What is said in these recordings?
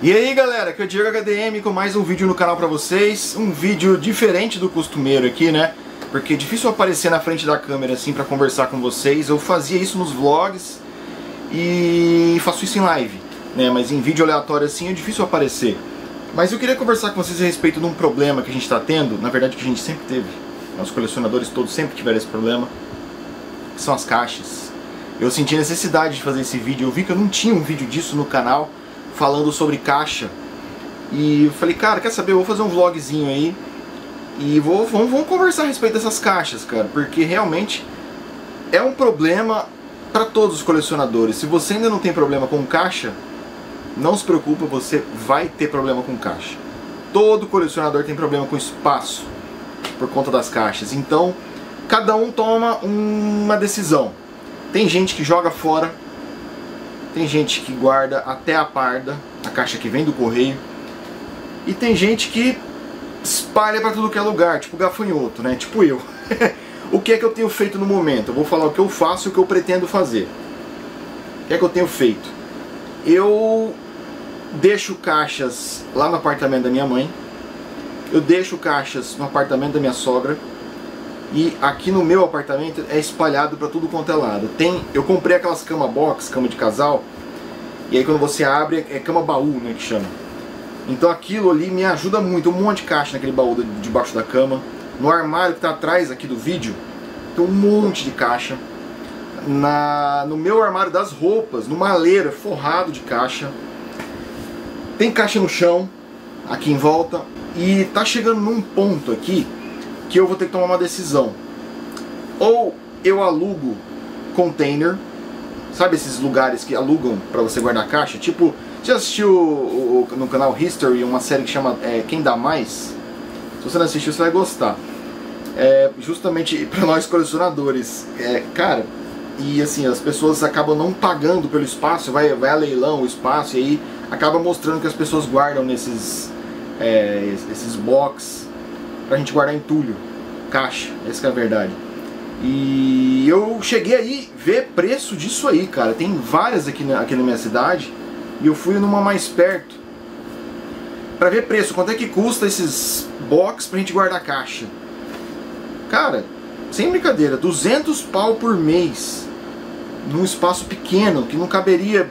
E aí galera, aqui é o Diego HDM com mais um vídeo no canal pra vocês. Um vídeo diferente do costumeiro aqui, né? Porque é difícil aparecer na frente da câmera assim pra conversar com vocês. Eu fazia isso nos vlogs e faço isso em live, né? Mas em vídeo aleatório assim é difícil aparecer. Mas eu queria conversar com vocês a respeito de um problema que a gente tá tendo. Na verdade que a gente sempre teve, os colecionadores todos sempre tiveram esse problema, que são as caixas. Eu senti necessidade de fazer esse vídeo. Eu vi que eu não tinha um vídeo disso no canal falando sobre caixa. E eu falei, cara, quer saber? Eu vou fazer um vlogzinho aí e vamos conversar a respeito dessas caixas, cara. Porque realmente é um problema para todos os colecionadores. Se você ainda não tem problema com caixa, não se preocupa, você vai ter problema com caixa. Todo colecionador tem problema com espaço por conta das caixas. Então, cada um toma uma decisão. Tem gente que joga fora, tem gente que guarda até a parda, a caixa que vem do correio, e tem gente que espalha para tudo que é lugar, tipo gafanhoto, né? Tipo eu. O que é que eu tenho feito no momento? Eu vou falar o que eu faço e o que eu pretendo fazer. O que é que eu tenho feito? Eu deixo caixas lá no apartamento da minha mãe, eu deixo caixas no apartamento da minha sogra, e aqui no meu apartamento é espalhado para tudo quanto é lado. Eu comprei aquelas cama box, cama de casal, e aí quando você abre é cama baú, né, que chama. Então aquilo ali me ajuda muito. Um monte de caixa naquele baú debaixo da cama. No armário que está atrás aqui do vídeo tem um monte de caixa. No meu armário das roupas, no maleiro, forrado de caixa. Tem caixa no chão, aqui em volta. E tá chegando num ponto aqui que eu vou ter que tomar uma decisão. Ou eu alugo container, sabe esses lugares que alugam pra você guardar caixa? Tipo, você já assistiu no canal History uma série que chama Quem Dá Mais? Se você não assistiu, você vai gostar. Justamente pra nós colecionadores. Cara, e assim, as pessoas acabam não pagando pelo espaço, vai a leilão o espaço, e aí acaba mostrando que as pessoas guardam nesses esses box pra gente guardar entulho, caixa, essa que é a verdade. E eu cheguei aí ver preço disso aí, cara. Tem várias aqui na minha cidade, e eu fui numa mais perto pra ver preço, quanto é que custa esses box pra gente guardar caixa. Cara, sem brincadeira, 200 pau por mês num espaço pequeno que não caberia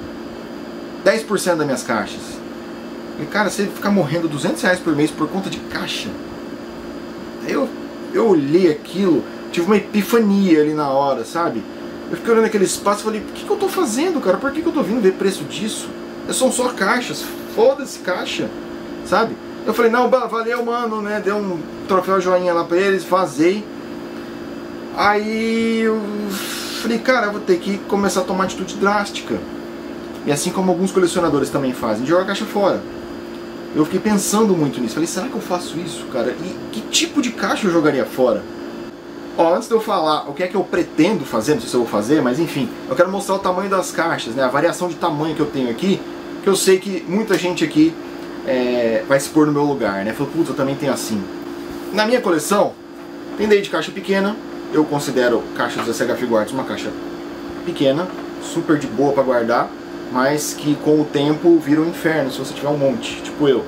10% das minhas caixas. E cara, você ficar morrendo 200 reais por mês por conta de caixa. Eu olhei aquilo, tive uma epifania ali na hora, sabe? Eu fiquei olhando aquele espaço e falei, o que eu tô fazendo, cara? Por que eu tô vindo ver preço disso? São só caixas, foda-se caixa, sabe? Eu falei, não, valeu mano, né? Deu um troféu joinha lá pra eles, vazei. Aí eu falei, cara, eu vou ter que começar a tomar atitude drástica. E assim como alguns colecionadores também fazem, de jogar a caixa fora. Eu fiquei pensando muito nisso. Falei, será que eu faço isso, cara? E que tipo de caixa eu jogaria fora? Ó, antes de eu falar o que é que eu pretendo fazer, não sei se eu vou fazer, mas enfim, eu quero mostrar o tamanho das caixas, né? A variação de tamanho que eu tenho aqui, que eu sei que muita gente aqui vai se pôr no meu lugar, né? Falei, putz, eu também tenho assim. Na minha coleção, tem desde caixa pequena, eu considero caixa dos SH Figuarts uma caixa pequena, super de boa pra guardar, mas que com o tempo vira um inferno se você tiver um monte, tipo eu.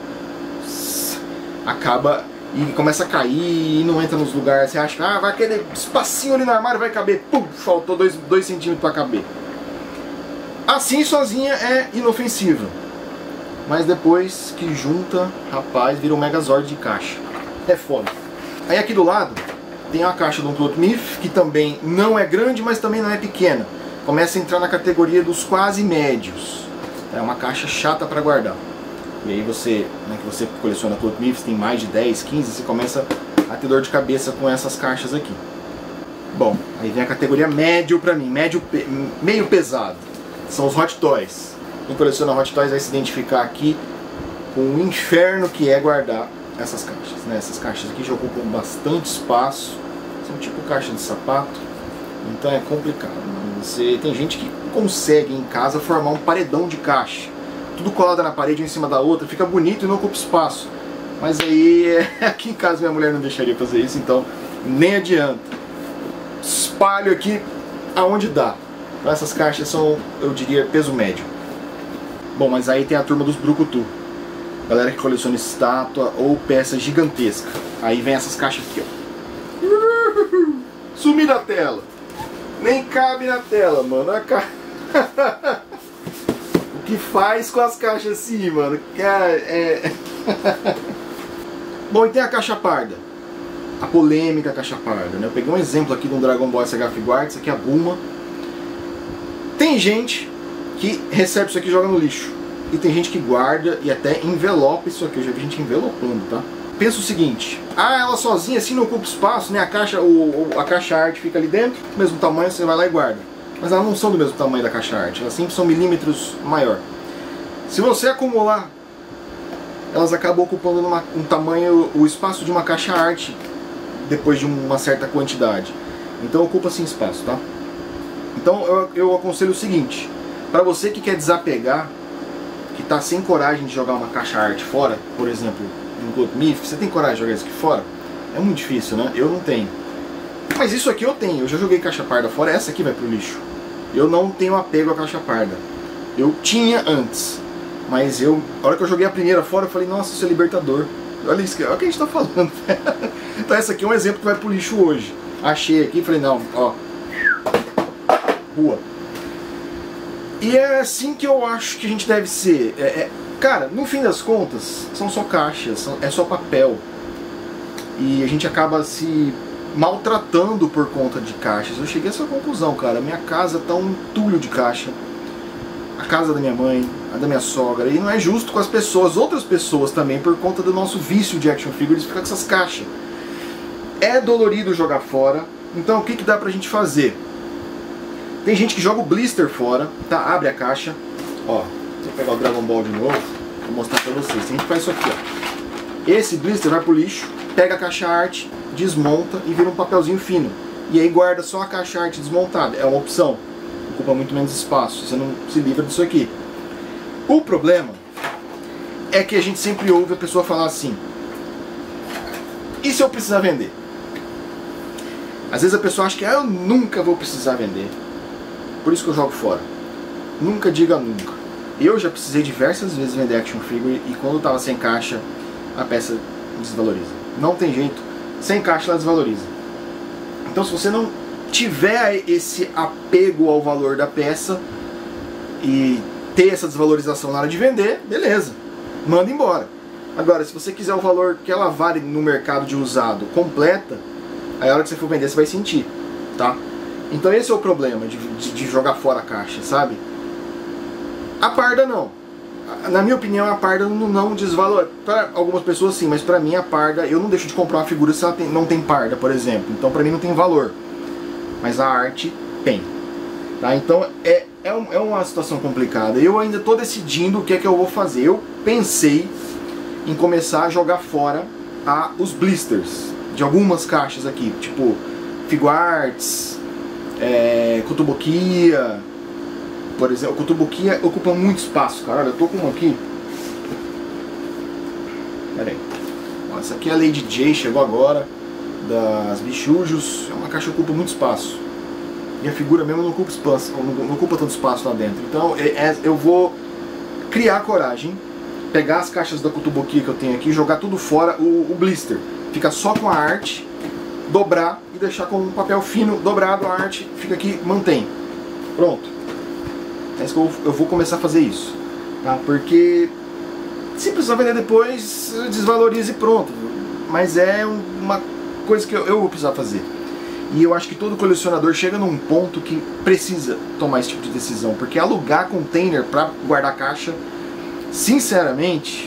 Acaba e começa a cair e não entra nos lugares. Você acha que vai aquele espacinho ali no armário, vai caber, pum, faltou 2 centímetros para caber. Assim sozinha é inofensiva, mas depois que junta, rapaz, vira um megazord de caixa. É foda. Aí aqui do lado tem uma caixa do Clothmith, que também não é grande, mas também não é pequena. Começa a entrar na categoria dos quase médios. É uma caixa chata para guardar. E aí você, né, que você coleciona Clothmith, tem mais de 10, 15, você começa a ter dor de cabeça com essas caixas aqui. Bom, aí vem a categoria médio pra mim, meio pesado. São os Hot Toys. Quem coleciona Hot Toys vai se identificar aqui com o inferno que é guardar essas caixas, né? Essas caixas aqui já ocupam bastante espaço, são tipo caixa de sapato, então é complicado. Tem gente que consegue em casa formar um paredão de caixa, tudo colado na parede um em cima da outra, fica bonito e não ocupa espaço. Mas aí, aqui em casa minha mulher não deixaria fazer isso, então nem adianta. Espalho aqui aonde dá. Essas caixas são, eu diria, peso médio. Bom, mas aí tem a turma dos brucutu. Galera que coleciona estátua ou peça gigantesca. Aí vem essas caixas aqui, ó. Sumir da tela. Nem cabe na tela, mano. O que faz com as caixas assim, mano? Cara, Bom, e tem a caixa parda. A polêmica caixa parda, né? Eu peguei um exemplo aqui de um Dragon Ball SH Figuarts, isso aqui é a Bulma. Tem gente que recebe isso aqui e joga no lixo. E tem gente que guarda e até envelopa isso aqui. Eu já vi gente envelopando, tá? Pensa o seguinte: ela sozinha assim não ocupa espaço, né? A caixa arte fica ali dentro, do mesmo tamanho, você vai lá e guarda. Mas elas não são do mesmo tamanho da caixa arte, elas sempre são milímetros maior. Se você acumular, elas acabam ocupando um tamanho, o espaço de uma caixa arte, depois de uma certa quantidade. Então ocupa sim espaço, tá? Então eu aconselho o seguinte: para você que quer desapegar, que tá sem coragem de jogar uma caixa arte fora, por exemplo, um Glutmif, você tem coragem de jogar isso aqui fora? É muito difícil, né? Eu não tenho. Mas isso aqui eu tenho, eu já joguei caixa parda fora, essa aqui vai pro lixo. Eu não tenho apego à caixa parda. Eu tinha antes, mas a hora que eu joguei a primeira fora, eu falei, nossa, isso é libertador. Olha isso, olha o que a gente tá falando. Então essa aqui é um exemplo que vai pro lixo hoje. Achei aqui e falei, não, ó, rua. E é assim que eu acho que a gente deve ser. Cara, no fim das contas, são só caixas, é só papel. E a gente acaba se maltratando por conta de caixas. Eu cheguei a essa conclusão, cara. Minha casa tá um entulho de caixa. A casa da minha mãe, a da minha sogra. E não é justo com as pessoas, outras pessoas também, por conta do nosso vício de action figures, ficar com essas caixas. É dolorido jogar fora. Então o que dá pra gente fazer? Tem gente que joga o blister fora, tá? Abre a caixa. Ó, vou pegar o Dragon Ball de novo, vou mostrar pra vocês. Tem gente que faz isso aqui, ó. Esse blister vai pro lixo, pega a caixa arte, desmonta e vira um papelzinho fino. E aí guarda só a caixa arte desmontada. É uma opção. Ocupa muito menos espaço. Você não se livra disso aqui. O problema é que a gente sempre ouve a pessoa falar assim: e se eu precisar vender? Às vezes a pessoa acha que eu nunca vou precisar vender. Por isso que eu jogo fora. Nunca diga nunca. Eu já precisei diversas vezes vender action figure e quando estava sem caixa, a peça desvaloriza. Não tem jeito. Sem caixa ela desvaloriza. Então se você não tiver esse apego ao valor da peça e ter essa desvalorização na hora de vender, beleza. Manda embora. Agora, se você quiser o valor que ela vale no mercado de usado completa, aí a hora que você for vender você vai sentir, tá? Então esse é o problema de jogar fora a caixa, sabe? A parda não. Na minha opinião, a parda não desvaloriza. Para algumas pessoas sim, mas pra mim a parda, eu não deixo de comprar uma figura se ela não tem parda, por exemplo. Então pra mim não tem valor. Mas a arte tem. Tá? Então é uma situação complicada. Eu ainda estou decidindo o que é que eu vou fazer. Eu pensei em começar a jogar fora os blisters de algumas caixas aqui, tipo Figuarts, Kotobukiya, por exemplo. O Kotobukiya ocupa muito espaço, cara. Olha, eu tô com um aqui. Pera aí. Ó, essa aqui é a Lady J, chegou agora, das Bichujos. É uma caixa que ocupa muito espaço. E a figura mesmo não ocupa espaço, não ocupa tanto espaço lá dentro. Então eu vou criar coragem, pegar as caixas da Kotobukiya que eu tenho aqui, jogar tudo fora, o blister. Fica só com a arte, dobrar e deixar com um papel fino dobrado, a arte fica aqui, mantém. Pronto. É isso que eu vou começar a fazer isso. Tá? Porque se precisar vender depois, desvalorize e pronto. Mas é uma coisa que eu vou precisar fazer. E eu acho que todo colecionador chega num ponto que precisa tomar esse tipo de decisão. Porque alugar container para guardar caixa, sinceramente,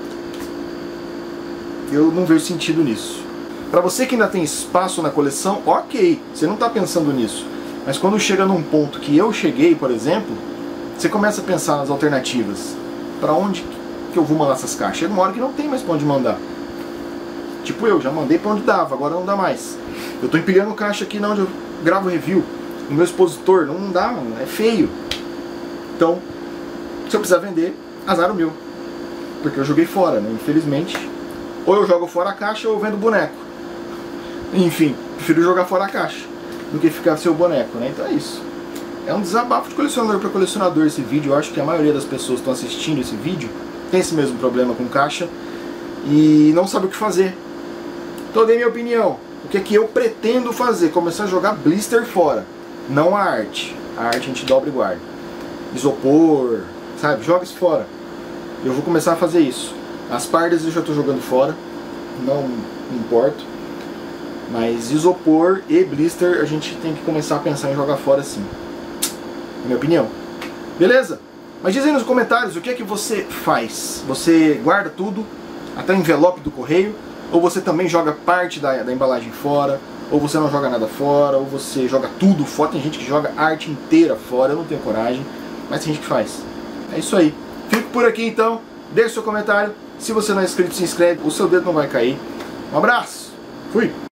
eu não vejo sentido nisso. Para você que ainda tem espaço na coleção, ok, você não está pensando nisso. Mas quando chega num ponto que eu cheguei, por exemplo, você começa a pensar nas alternativas. Para onde que eu vou mandar essas caixas? Chega uma hora que não tem mais para onde mandar. Tipo eu, já mandei para onde dava, agora não dá mais. Eu estou empilhando caixa aqui onde eu gravo review. No meu expositor, não dá, mano, é feio. Então, se eu precisar vender, azar o meu. Porque eu joguei fora, né? Infelizmente. Ou eu jogo fora a caixa ou eu vendo boneco. Enfim, prefiro jogar fora a caixa do que ficar sem o boneco, né? Então é isso. É um desabafo de colecionador para colecionador esse vídeo. Eu acho que a maioria das pessoas que estão assistindo esse vídeo tem esse mesmo problema com caixa e não sabe o que fazer. Então eu dei minha opinião. O que é que eu pretendo fazer? Começar a jogar blister fora, não a arte. A arte a gente dobra e guarda. Isopor, sabe? Joga isso fora. Eu vou começar a fazer isso. As pardas eu já estou jogando fora, não me importo. Mas isopor e blister a gente tem que começar a pensar em jogar fora sim. É minha opinião. Beleza? Mas diz aí nos comentários o que é que você faz. Você guarda tudo, até o envelope do correio, ou você também joga parte da embalagem fora, ou você não joga nada fora, ou você joga tudo fora. Tem gente que joga a arte inteira fora, eu não tenho coragem, mas tem gente que faz. É isso aí. Fico por aqui então, deixe seu comentário. Se você não é inscrito, se inscreve, o seu dedo não vai cair. Um abraço, fui!